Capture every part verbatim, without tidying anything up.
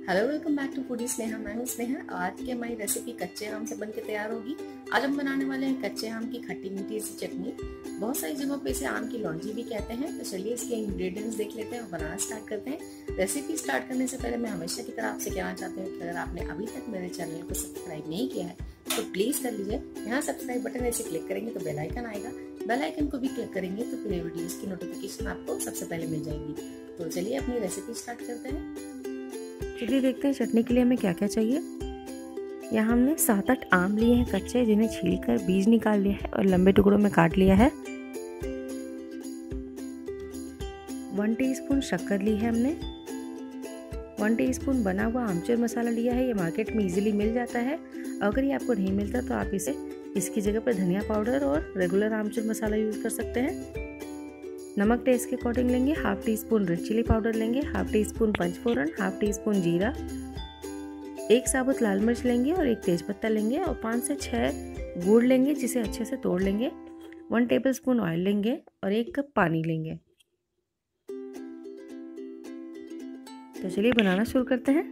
Hello, welcome back to foodie Sneha. मैं हूं स्नेहा। आज की हमारी रेसिपी कच्चे आम से बनके तैयार होगी। आज हम बनाने वाले हैं कच्चे आम की खट्टी मीठी सी चटनी। बहुत सारी जगहों पे इसे आम की लौंजी भी कहते हैं। तो चलिए इसके इंग्रेडिएंट्स देख लेते हैं और बनाना स्टार्ट करते हैं। रेसिपी स्टार्ट करने से पहले मैं हमेशा की तरह आपसे कहना चाहती हूँ कि अगर आपने अभी तक मेरे चैनल को सब्सक्राइब नहीं किया है तो प्लीज कर लीजिए। यहाँ सब्सक्राइब बटन ऐसे क्लिक करेंगे तो बेल आइकन आएगा। बेल आइकन को भी क्लिक करेंगे तो फिर वीडियोस की नोटिफिकेशन आपको सबसे पहले मिल जाएगी। तो चलिए अपनी रेसिपी स्टार्ट करते हैं। चलिए देखते हैं चटनी के लिए हमें क्या क्या चाहिए। यहाँ हमने सात आठ आम लिए हैं कच्चे, जिन्हें छीलकर बीज निकाल लिया है और लंबे टुकड़ों में काट लिया है। वन टीस्पून शक्कर ली है हमने। वन टीस्पून बना हुआ आमचूर मसाला लिया है। ये मार्केट में इजीली मिल जाता है। अगर ये आपको नहीं मिलता तो आप इसे इसकी जगह पर धनिया पाउडर और रेगुलर आमचूर मसाला यूज़ कर सकते हैं। नमक टेस्ट के अकॉर्डिंग लेंगे। Half teaspoon red chilli powder लेंगे। Half teaspoon panchphoron, half teaspoon जीरा, एक साबुत लाल मिर्च लेंगे और एक तेजपत्ता लेंगे और पाँच से छः गुड़ लेंगे जिसे अच्छे से तोड़ लेंगे। वन टेबल स्पून ऑयल लेंगे और एक कप पानी लेंगे। तो चलिए बनाना शुरू करते हैं।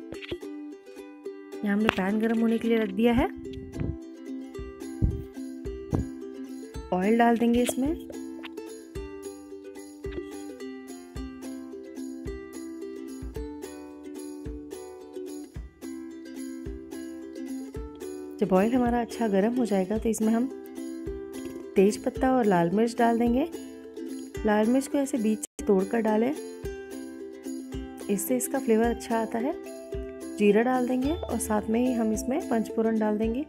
यहाँ हमने पैन गरम होने के लिए रख दिया है। ऑयल डाल देंगे इसमें। जब ऑयल हमारा अच्छा गर्म हो जाएगा तो इसमें हम तेज पत्ता और लाल मिर्च डाल देंगे। लाल मिर्च को ऐसे बीच से तोड़कर डालें, इससे इसका फ्लेवर अच्छा आता है। जीरा डाल देंगे और साथ में ही हम इसमें पंचफोरन डाल देंगे।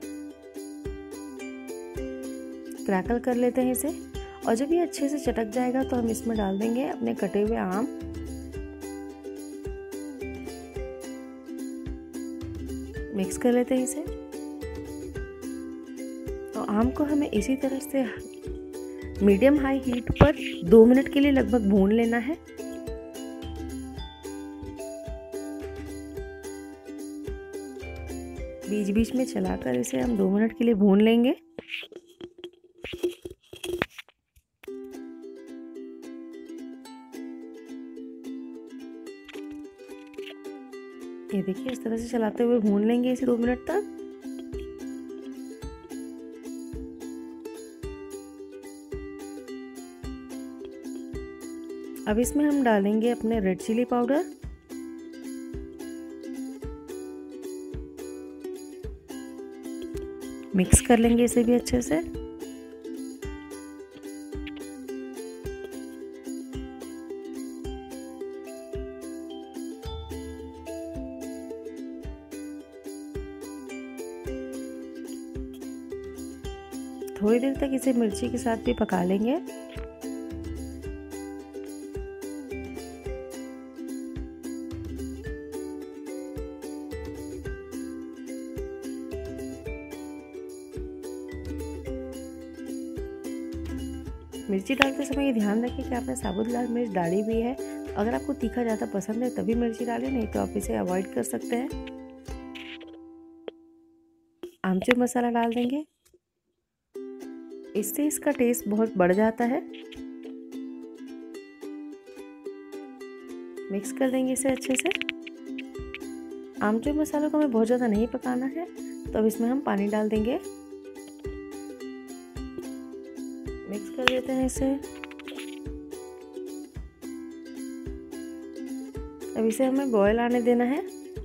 क्रैकल कर लेते हैं इसे और जब ये अच्छे से चटक जाएगा तो हम इसमें डाल देंगे अपने कटे हुए आम। मिक्स कर लेते हैं इसे। तो आम को हमें इसी तरह से मीडियम हाई हीट पर दो मिनट के लिए लगभग भून लेना है। बीच बीच में चलाकर इसे हम दो मिनट के लिए भून लेंगे। ये देखिए, इस तरह से चलाते हुए भून लेंगे इसे दो मिनट तक। अब इसमें हम डालेंगे अपने रेड चिली पाउडर, मिक्स कर लेंगे इसे भी अच्छे से। थोड़ी देर तक इसे मिर्ची के साथ भी पका लेंगे। मिर्ची डालते समय ये ध्यान रखें कि आपने साबुत लाल मिर्च डाली भी है। अगर आपको तीखा ज़्यादा पसंद है तभी मिर्ची डालें, नहीं तो आप इसे अवॉइड कर सकते हैं। आमचूर मसाला डाल देंगे, इससे इसका टेस्ट बहुत बढ़ जाता है। मिक्स कर देंगे इसे अच्छे से। आमचूर मसाले को हमें बहुत ज़्यादा नहीं पकाना है, तो अब इसमें हम पानी डाल देंगे। मिक्स कर देते हैं इसे। अब इसे हमें बॉयल आने देना है।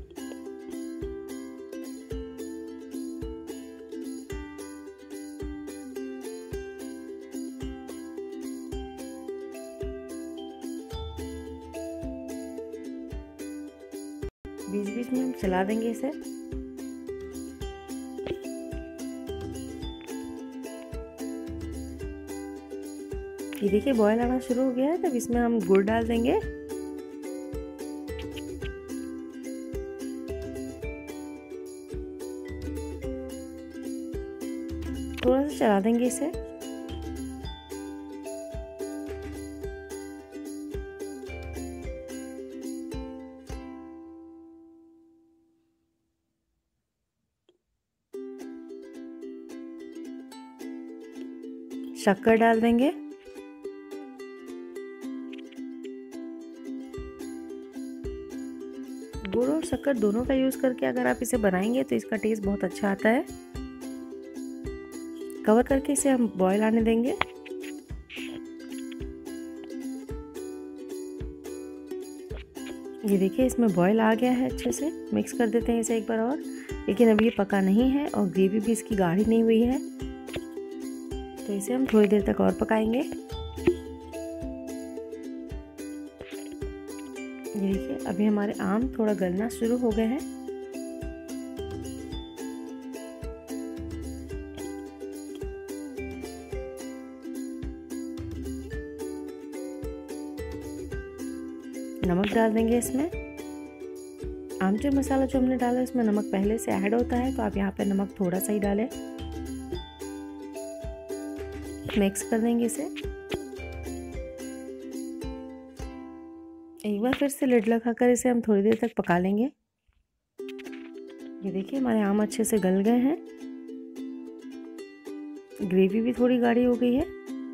बीच बीच में हम चला देंगे इसे। ये देखिए, बॉयल आना शुरू हो गया है। तब इसमें हम गुड़ डाल देंगे। थोड़ा सा चला देंगे इसे। शक्कर डाल देंगे। गुड़ और शक्कर दोनों का यूज़ करके अगर आप इसे बनाएंगे तो इसका टेस्ट बहुत अच्छा आता है। कवर करके इसे हम बॉयल आने देंगे। ये देखिए इसमें बॉयल आ गया है अच्छे से। मिक्स कर देते हैं इसे एक बार और, लेकिन अभी ये पका नहीं है और ग्रेवी भी इसकी गाढ़ी नहीं हुई है, तो इसे हम थोड़ी देर तक और पकाएंगे। ये देखिए अभी हमारे आम थोड़ा गलना शुरू हो गए हैं। नमक डाल देंगे इसमें। आमचूर मसाला जो हमने डाला इसमें नमक पहले से ऐड होता है, तो आप यहाँ पे नमक थोड़ा सा ही डालें। मिक्स कर देंगे इसे। एक बार फिर से लिड लगाकर इसे हम थोड़ी देर तक पका लेंगे। ये देखिए हमारे आम अच्छे से गल गए हैं। ग्रेवी भी थोड़ी गाढ़ी हो गई है।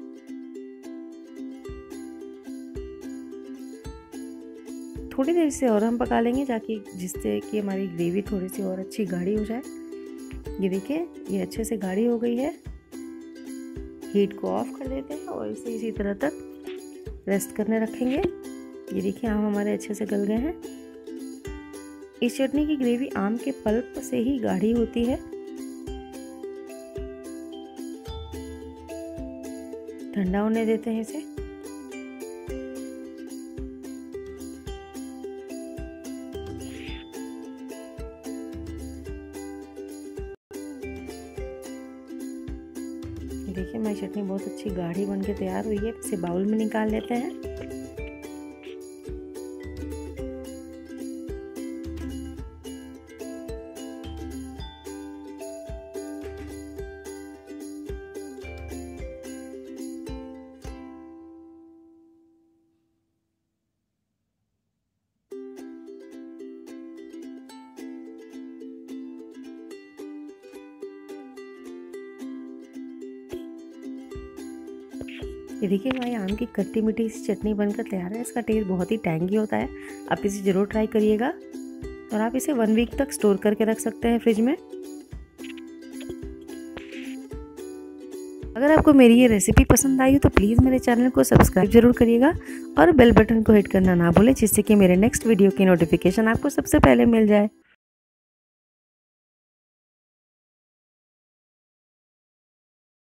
थोड़ी देर से और हम पका लेंगे, ताकि जिससे कि हमारी ग्रेवी थोड़ी सी और अच्छी गाढ़ी हो जाए। ये देखिए ये अच्छे से गाढ़ी हो गई है। हीट को ऑफ कर देते हैं और इसे इसी तरह तक रेस्ट करने रखेंगे। ये देखिए आम हमारे अच्छे से गल गए हैं। इस चटनी की ग्रेवी आम के पल्प से ही गाढ़ी होती है। ठंडा होने देते हैं इसे। देखिए हमारी चटनी बहुत अच्छी गाढ़ी बनके तैयार हुई है। इसे बाउल में निकाल लेते हैं। ये देखिए हमारी आम की खट्टी मीठी सी चटनी बनकर तैयार है। इसका टेस्ट बहुत ही टैंगी होता है। आप इसे ज़रूर ट्राई करिएगा और आप इसे वन वीक तक स्टोर करके रख सकते हैं फ्रिज में। अगर आपको मेरी ये रेसिपी पसंद आई हो तो प्लीज़ मेरे चैनल को सब्सक्राइब जरूर करिएगा और बेल बटन को हिट करना ना भूलें, जिससे कि मेरे नेक्स्ट वीडियो की नोटिफिकेशन आपको सबसे पहले मिल जाए।